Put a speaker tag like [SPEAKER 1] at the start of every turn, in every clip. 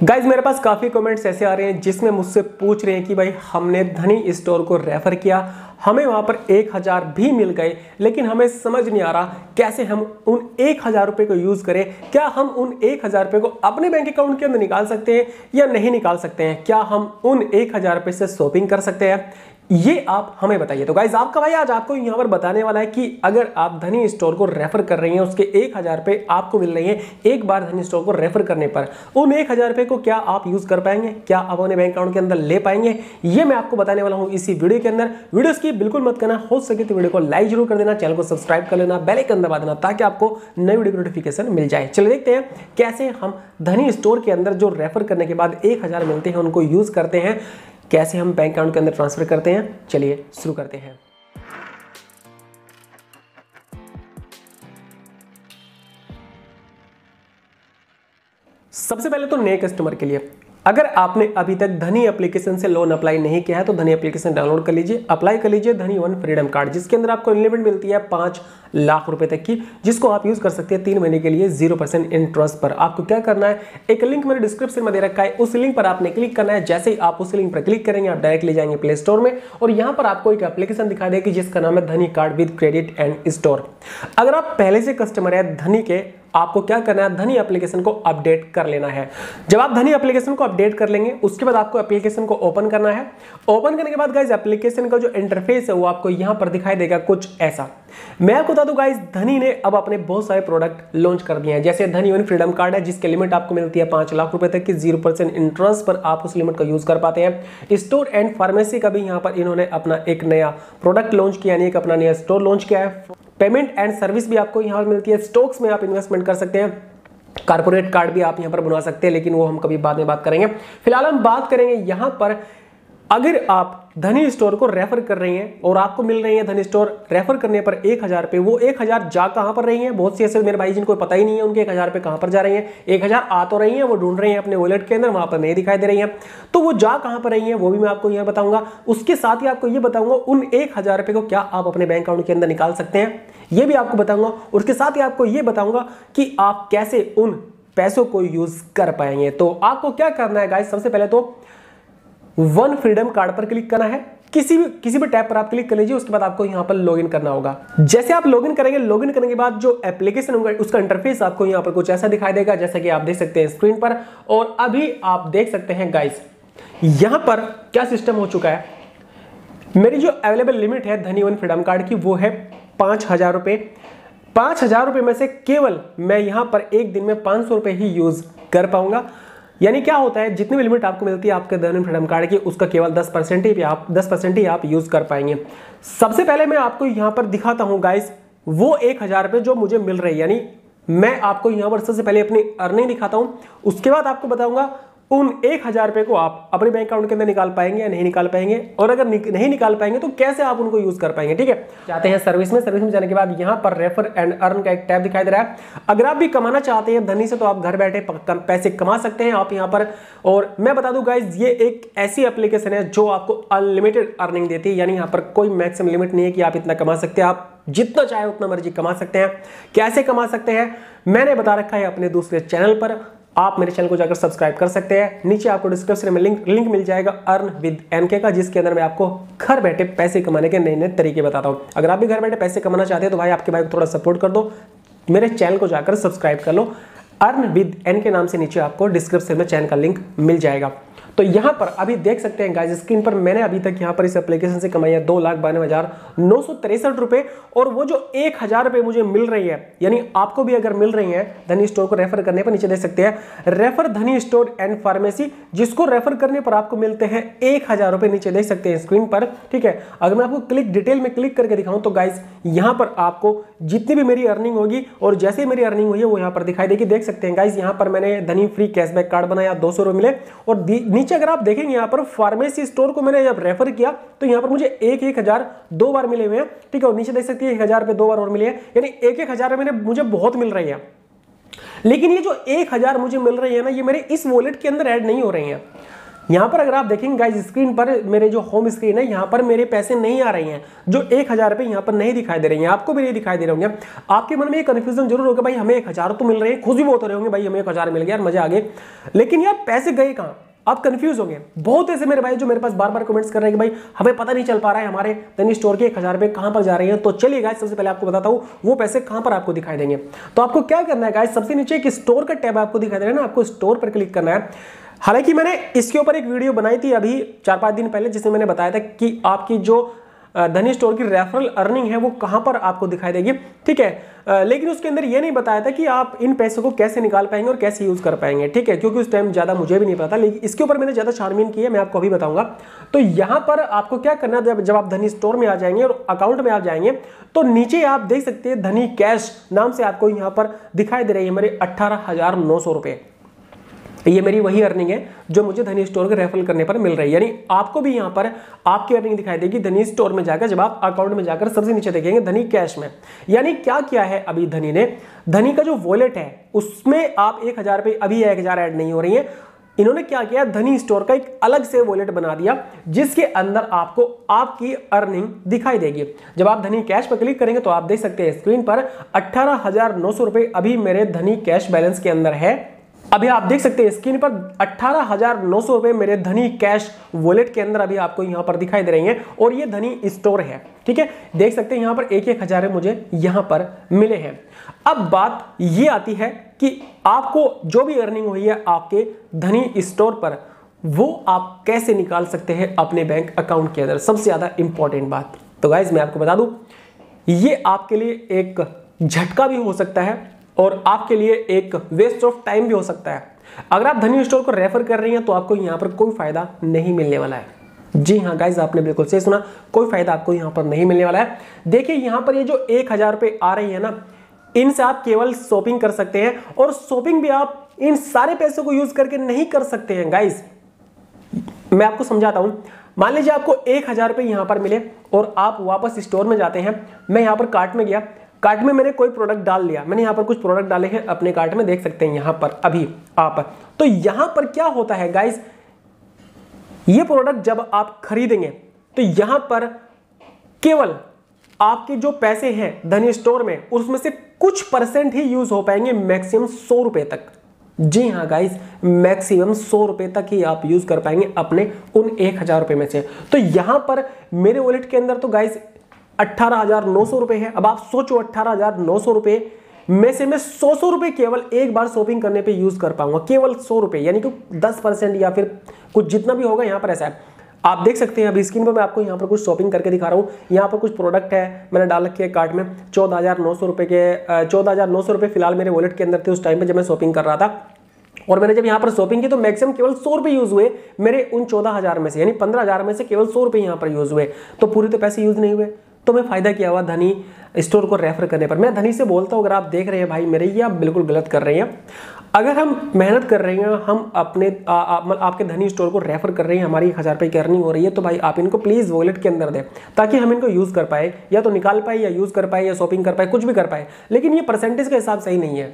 [SPEAKER 1] Guys मेरे पास काफ़ी comments ऐसे आ रहे हैं जिसमें मुझसे पूछ रहे हैं कि भाई हमने धनी स्टोर को रेफर किया, हमें वहाँ पर 1000 भी मिल गए, लेकिन हमें समझ नहीं आ रहा कैसे हम उन 1000 रुपये को यूज़ करें। क्या हम उन 1000 रुपये को अपने बैंक अकाउंट के अंदर निकाल सकते हैं या नहीं निकाल सकते हैं? क्या हम उन 1000 रुपये से शॉपिंग कर सकते हैं? ये आप हमें बताइए। तो गाइज आपका भाई आज आपको यहाँ पर बताने वाला है कि अगर आप धनी स्टोर को रेफर कर रही हैं, उसके 1000 रुपये आपको मिल रही हैं एक बार धनी स्टोर को रेफर करने पर, उन 1000 रुपये को क्या आप यूज कर पाएंगे, क्या आप अपने बैंक अकाउंट के अंदर ले पाएंगे, ये मैं आपको बताने वाला हूँ इसी वीडियो के अंदर। वीडियो की बिल्कुल मत करना, हो सके तो वीडियो को लाइक जरूर कर देना, चैनल को सब्सक्राइब कर लेना, बेल आइकन दबा देना ताकि आपको नई वीडियो की नोटिफिकेशन मिल जाए। चलिए देखते हैं कैसे हम धनी स्टोर के अंदर जो रेफर करने के बाद 1000 मिलते हैं उनको यूज करते हैं, कैसे हम बैंक अकाउंट के अंदर ट्रांसफर करते हैं। चलिए शुरू करते हैं। सबसे पहले तो नए कस्टमर के लिए, अगर आपने अभी तक धनी एप्लीकेशन से लोन अप्लाई नहीं किया है तो धनी एप्लीकेशन डाउनलोड कर लीजिए, अप्लाई कर लीजिए धनी वन फ्रीडम कार्ड, जिसके अंदर आपको लिमिट मिलती है 5 लाख रुपए तक की, जिसको आप यूज कर सकते हैं 3 महीने के लिए 0% इंटरेस्ट पर। आपको क्या करना है, एक लिंक मैंने डिस्क्रिप्शन में दे रखा है, उस लिंक पर आपने क्लिक करना है। जैसे ही आप उस लिंक पर क्लिक करेंगे आप डायरेक्ट ले जाएंगे प्ले स्टोर में और यहाँ पर आपको एक एप्लीकेशन दिखा देगी जिसका नाम है Dhani card with credit and store. अगर आप पहले से कस्टमर है धनी के, आपको क्या करना है, धनी एप्लीकेशन को अपडेट कर लेना है। जब आप धनी एप्लीकेशन को अपडेट कर लेंगे उसके बाद आपको एप्लीकेशन को ओपन करना है। ओपन करने के बाद गाइस एप्लीकेशन का जो इंटरफेस है वो आपको यहां पर दिखाई देगा कुछ ऐसा। मैं आपको बता दूं गाइस, धनी ने अब अपने बहुत सारे प्रोडक्ट लॉन्च कर दिए हैं, जैसे धनी वन फ्रीडम कार्ड है जिसकी लिमिट आपको मिलती है 5 लाख रुपए तक की, 0% इंटरेस्ट पर आप उस लिमिट का यूज कर पाते हैं। स्टोर एंड फार्मेसी का भी यहां पर इन्होंने अपना एक नया प्रोडक्ट लॉन्च किया, यानी एक अपना नया स्टोर लॉन्च किया है। पेमेंट एंड सर्विस भी आपको यहां पर मिलती है, स्टॉक्स में आप इन्वेस्टमेंट कर सकते हैं, कारपोरेट कार्ड भी आप यहां पर बनवा सकते हैं, लेकिन वो हम कभी बाद में बात करेंगे। फिलहाल हम बात करेंगे यहां पर, अगर आप धनी स्टोर को रेफर कर रही हैं और आपको मिल रही है धनी स्टोर रेफर करने पर 1000 रुपये, वो 1000 जा कहां पर रही हैं? बहुत से ऐसे मेरे भाई जिनको पता ही नहीं है उनके 1000 रुपये कहां पर जा रही हैं। 1000 आ तो रही हैं, वो ढूंढ रही हैं अपने वॉलेट के अंदर, वहां पर नहीं दिखाई दे रही हैं, तो वो जा कहां पर रही हैं वो भी मैं आपको यहां बताऊंगा। उसके साथ ही आपको ये बताऊंगा उन 1000 रुपये को क्या आप अपने बैंक अकाउंट के अंदर निकाल सकते हैं, ये भी आपको बताऊंगा। उसके साथ ही आपको ये बताऊंगा कि आप कैसे उन पैसों को यूज कर पाएंगे। तो आपको क्या करना है गाइस, सबसे पहले तो वन फ्रीडम कार्ड पर क्लिक करना है, किसी भी टैब पर आप क्लिक कर लीजिए। उसके बाद आपको यहां पर लॉगिन करना होगा। जैसे आप लॉगिन करेंगे, लॉगिन करने के बाद जो एप्लीकेशन होगा उसका इंटरफेस आपको यहां पर कुछ ऐसा दिखाई देगा जैसा कि आप देख सकते हैं स्क्रीन पर। और अभी आप देख सकते हैं गाइस यहां पर क्या सिस्टम हो चुका है, मेरी जो अवेलेबल लिमिट है धनी वन फ्रीडम कार्ड की वो है 5000 रुपए। 5000 रुपए में से केवल मैं यहां पर एक दिन में 500 रुपए ही यूज कर पाऊंगा। यानी क्या होता है, जितनी भी लिमिट आपको मिलती है आपके धनी फ्रीडम कार्ड की, उसका केवल 10% ही आप यूज कर पाएंगे। सबसे पहले मैं आपको यहां पर दिखाता हूं गाइस वो 1000 रुपए जो मुझे मिल रही है, यानी मैं आपको यहां पर सबसे पहले अपनी अर्निंग दिखाता हूं, उसके बाद आपको बताऊंगा उन 1000 रुपए को आप अपने बैंक अकाउंट के अंदर निकाल पाएंगे या नहीं निकाल पाएंगे, और अगर नहीं निकाल पाएंगे तो कैसे आप उनको यूज कर पाएंगे। ठीक है, जाते हैं सर्विस में जाने के बाद यहां पर रेफर एंड अर्न का एक टैब दिखाई दे रहा है। अगर आप भी कमाना चाहते हैं धनी से तो आप घर बैठे पैसे कमा सकते हैं आप यहां पर। और मैं बता दूं गाइज, ये एक ऐसी एप्लीकेशन है जो आपको अनलिमिटेड अर्निंग देती है, यानी यहां पर कोई मैक्सिमम लिमिट नहीं है कि आप इतना कमा सकते हैं, आप जितना चाहे उतना मर्जी कमा सकते हैं। कैसे कमा सकते हैं मैंने बता रखा है अपने दूसरे चैनल पर, आप मेरे चैनल को जाकर सब्सक्राइब कर सकते हैं। नीचे आपको डिस्क्रिप्शन में लिंक मिल जाएगा अर्न विद एनके का, जिसके अंदर मैं आपको घर बैठे पैसे कमाने के नए नए तरीके बताता हूं। अगर आप भी घर बैठे पैसे कमाना चाहते हैं तो भाई आपके भाई को थोड़ा सपोर्ट कर दो, मेरे चैनल को जाकर सब्सक्राइब कर लो। अर्न विद एनके नाम से नीचे आपको डिस्क्रिप्शन में चैनल का लिंक मिल जाएगा। तो यहां पर अभी देख सकते हैं गाइस स्क्रीन पर, मैंने अभी तक यहां पर इस एप्लीकेशन से कमाई है 2,92,963 रुपए, और वो जो 1000 रुपए मुझे मिल रही है, यानी आपको भी अगर मिल रही है धनी स्टोर को रेफर करने पर, नीचे देख सकते हैं refer Dhani store and pharmacy, जिसको रेफर करने पर आपको मिलते हैं 1000 रुपए, नीचे देख सकते हैं स्क्रीन पर। ठीक है, अगर मैं आपको डिटेल में क्लिक करके दिखाऊं तो गाइस यहां पर आपको जितनी भी मेरी अर्निंग होगी और जैसे ही मेरी अर्निंग हुई है वो यहां पर दिखाई देगी। देख सकते हैं गाइस यहां पर मैंने धनी फ्री कैशबैक कार्ड बनाया, 200 रुपए मिले, और नीचे अगर आप देखेंगे यहां पर फार्मेसी स्टोर को मैंने जब रेफर किया तो यहां पर मुझे 1000 दो बार मिले हुए हैं। ठीक है, और नीचे देख सकते हैं 1000 रुपए 2 बार और मिले हैं, यानी 1000 रुपए मुझे बहुत मिल रही है। लेकिन ये जो 1000 मुझे मिल रही है ना, ये मेरे इस वॉलेट के अंदर ऐड नहीं हो रही है। यहाँ पर अगर आप देखेंगे गाइज स्क्रीन पर मेरे जो होम स्क्रीन है यहाँ पर मेरे पैसे नहीं आ रहे हैं, जो 1000 रुपये यहाँ पर नहीं दिखाई दे रहे हैं, आपको भी नहीं दिखाई दे रहे होंगे। आपके मन में ये कंफ्यूजन जरूर होगा भाई हमें 1000 तो मिल रहे हैं, खुश भी बहुत हो रहे होंगे भाई हमें 1000 मिल गया यार मजा आ गए, लेकिन यार पैसे गए कहाँ, आप कंफ्यूज होंगे। बहुत ऐसे मेरे भाई जो मेरे पास बार बार कमेंट्स कर रहे हैं कि भाई हमें पता नहीं चल पा रहा है हमारे धनी स्टोर के 1000 रुपये कहां पर जा रहे हैं। तो चलिए गाइस सबसे पहले आपको बताता हूं वो पैसे कहां पर आपको दिखाई देंगे। तो आपको क्या करना है गाइस, सबसे नीचे एक स्टोर का टैब आपको दिखाई दे रहा है ना, आपको स्टोर पर क्लिक करना है। हालांकि मैंने इसके ऊपर एक वीडियो बनाई थी अभी 4-5 दिन पहले, जिसमें मैंने बताया था कि आपकी जो धनी स्टोर की रेफरल अर्निंग है वो कहां पर आपको दिखाई देगी, ठीक है। लेकिन उसके अंदर ये नहीं बताया था कि आप इन पैसों को कैसे निकाल पाएंगे और कैसे यूज कर पाएंगे, ठीक है, क्योंकि उस टाइम ज्यादा मुझे भी नहीं पता। लेकिन इसके ऊपर मैंने ज्यादा छानबीन की है, मैं आपको अभी बताऊंगा। तो यहां पर आपको क्या करना है, जब आप धनी स्टोर में आ जाएंगे और अकाउंट में आ जाएंगे तो नीचे आप देख सकते हैं धनी कैश नाम से आपको यहां पर दिखाई दे रही है मेरे 18,900 रुपए। ये मेरी वही अर्निंग है जो मुझे धनी स्टोर के रेफरल करने पर मिल रही है। यानी आपको भी यहाँ पर आपकी अर्निंग दिखाई देगी धनी स्टोर में जाकर, जब आप अकाउंट में जाकर सबसे नीचे देखेंगे धनी कैश में। यानी क्या किया है अभी धनी ने, धनी का जो वॉलेट है उसमें आप 1000 रुपये, अभी 1000 ऐड नहीं हो रही है, इन्होंने क्या किया धनी स्टोर का एक अलग से वॉलेट बना दिया जिसके अंदर आपको आपकी अर्निंग दिखाई देगी। जब आप धनी कैश पर क्लिक करेंगे तो आप देख सकते हैं स्क्रीन पर 18,900 रुपए अभी मेरे धनी कैश बैलेंस के अंदर है। अभी आप देख सकते हैं स्क्रीन पर 18,900 रुपए मेरे धनी कैश वॉलेट के अंदर अभी आपको यहां पर दिखाई दे रही हैं और ये धनी स्टोर है, ठीक है। देख सकते हैं यहां पर 1,000 मुझे यहां पर मिले हैं। अब बात ये आती है कि आपको जो भी अर्निंग हुई है आपके धनी स्टोर पर वो आप कैसे निकाल सकते हैं अपने बैंक अकाउंट के अंदर, सबसे ज्यादा इंपॉर्टेंट बात। तो गाइज मैं आपको बता दूं ये आपके लिए एक झटका भी हो सकता है और आपके लिए एक वेस्ट ऑफ टाइम भी हो सकता है। अगर आप धनी स्टोर को रेफर कर रही हैं तो आपको यहां पर कोई फायदा नहीं मिलने वाला है। जी हाँ गाइज आपने बिल्कुल सही सुना, कोई फायदा आपको यहां पर नहीं मिलने वाला है। देखिए यहां पर ये जो 1000 रुपये आ रही है ना, इनसे आप केवल शॉपिंग कर सकते हैं और शॉपिंग भी आप इन सारे पैसों को यूज करके नहीं कर सकते हैं। गाइज मैं आपको समझाता हूं, मान लीजिए आपको 1000 रुपये यहां पर मिले और आप वापस स्टोर में जाते हैं। मैं यहां पर कार्ट में गया, कार्ट में मैंने कोई प्रोडक्ट डाल लिया, मैंने यहां पर कुछ प्रोडक्ट डाले हैं अपने कार्ट में, देख सकते हैं यहां पर अभी आप। तो यहां पर क्या होता है गाइस, ये प्रोडक्ट जब आप खरीदेंगे तो यहां पर केवल आपके जो पैसे हैं धनी स्टोर में उसमें से कुछ परसेंट ही यूज हो पाएंगे, मैक्सिमम 100 रुपए तक। जी हाँ गाइस, मैक्सिमम 100 रुपए तक ही आप यूज कर पाएंगे अपने उन 1000 रुपए में से। तो यहां पर मेरे वॉलेट के अंदर तो गाइस 18,900 रुपए है। अब आप सोचो 18,900 रुपए में से मैं 100 रुपए केवल एक बार शॉपिंग करने पे यूज कर पाऊंगा, केवल 100 रुपए, यानी कि 10% या फिर कुछ जितना भी होगा। यहां पर ऐसा है, आप देख सकते हैं अभी स्क्रीन पर मैं आपको यहां पर कुछ शॉपिंग करके दिखा रहा हूं। यहां पर कुछ प्रोडक्ट है मैंने डाल रखे है कार्ट में, 14,900 रुपए के 14,900 रुपए फिलहाल मेरे वॉलेट के अंदर थे उस टाइम पे जब मैं शॉपिंग कर रहा था। और मैंने जब यहां पर शॉपिंग की तो मैक्सिमम केवल 100 रुपए यूज हुए मेरे उन 14,000 में से, यानी 15,000 में से केवल 100 रुपए यहां पर यूज हुए, तो पूरे तो पैसे यूज नहीं हुए। तो मैं फायदा क्या हुआ धनी स्टोर को रेफर करने पर। मैं धनी से बोलता हूं अगर आप देख रहे हैं भाई मेरे, ये आप बिल्कुल गलत कर रहे हैं। अगर हम मेहनत कर रहे हैं, हम अपने आपके धनी स्टोर को रेफर कर रहे हैं, हमारी 1000 रुपये की अर्निंग हो रही है, तो भाई आप इनको प्लीज वॉलेट के अंदर दें ताकि हम इनको यूज कर पाए, या तो निकाल पाए या यूज कर पाए या शॉपिंग कर पाए, कुछ भी कर पाए। लेकिन ये परसेंटेज का हिसाब सही नहीं है।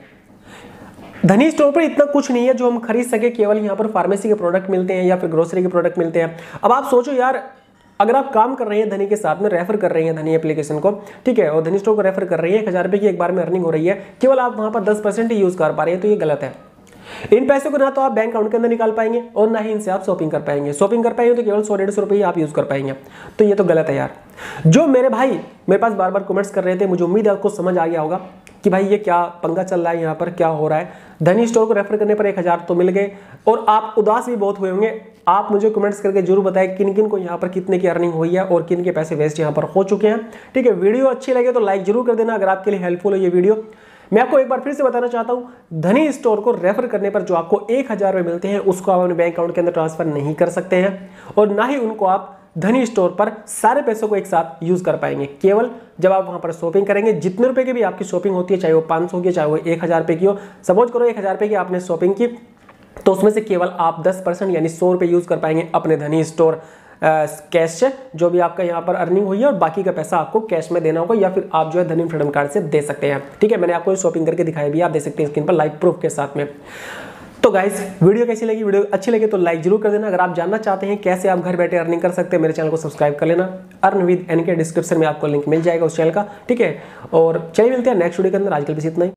[SPEAKER 1] धनी स्टोर पर इतना कुछ नहीं है जो हम खरीद सके, केवल यहाँ पर फार्मेसी के प्रोडक्ट मिलते हैं या फिर ग्रोसरी के प्रोडक्ट मिलते हैं। अब आप सोचो यार, अगर आप काम कर रहे हैं धनी के साथ में, रेफर कर रहे हैं धनी एप्लीकेशन को, ठीक है, और धनी स्टोर को रेफर कर रही है, 1000 रुपये की एक बार में अर्निंग हो रही है, केवल आप वहां पर 10% ही यूज कर पा रहे हैं, तो ये गलत है। इन पैसों को ना तो आप बैंक अकाउंट के अंदर निकाल पाएंगे और ना ही इनसे आप शॉपिंग कर पाएंगे। शॉपिंग कर पाएंगे तो केवल 100-150 रुपये आप यूज कर पाएंगे, तो ये तो गलत है यार। जो मेरे भाई मेरे पास बार बार कमेंट्स कर रहे थे, मुझे उम्मीद है आपको समझ आ गया होगा कि भाई ये क्या पंगा चल रहा है, यहाँ पर क्या हो रहा है। धनी स्टोर को रेफर करने पर 1000 तो मिल गए और आप उदास भी बहुत हुए होंगे। आप मुझे कमेंट्स करके जरूर बताएं किन किन को यहाँ पर कितने की अर्निंग हुई है और किन के पैसे वेस्ट यहाँ पर हो चुके हैं, ठीक है। वीडियो अच्छी लगे तो लाइक जरूर कर देना अगर आपके लिए हेल्पफुल है ये वीडियो। मैं आपको एक बार फिर से बताना चाहता हूं, धनी स्टोर को रेफर करने पर जो आपको 1000 रुपये मिलते हैं उसको आप अपने बैंक अकाउंट के अंदर ट्रांसफर नहीं कर सकते हैं और ना ही उनको आप धनी स्टोर पर सारे पैसों को एक साथ यूज कर पाएंगे। केवल जब आप वहां पर शॉपिंग करेंगे, जितने रुपए की भी आपकी शॉपिंग होती है, चाहे वो 500 की चाहे वो 1000 रुपये की हो, सपोज करो 1000 रुपये की आपने शॉपिंग की, तो उसमें से केवल आप 10% यानी 100 रुपये यूज कर पाएंगे अपने धनी स्टोर कैश से, जो भी आपका यहाँ पर अर्निंग हुई है, और बाकी का पैसा आपको कैश में देना होगा या फिर आप जो है धनी फ्रीडम कार्ड से दे सकते हैं, ठीक है। मैंने आपको शॉपिंग करके दिखाया भी, आप दे सकते हैं स्क्रीन पर लाइव प्रूफ के साथ में। तो गाइस वीडियो कैसी लगी, वीडियो अच्छी लगी तो लाइक जरूर कर देना। अगर आप जानना चाहते हैं कैसे आप घर बैठे अर्निंग कर सकते हैं, मेरे चैनल को सब्सक्राइब कर लेना। Earn with N K description में आपको लिंक मिल जाएगा उस चैनल का, ठीक है। और चलिए मिलते हैं नेक्स्ट वीडियो के अंदर, आजकल बस इतना ही।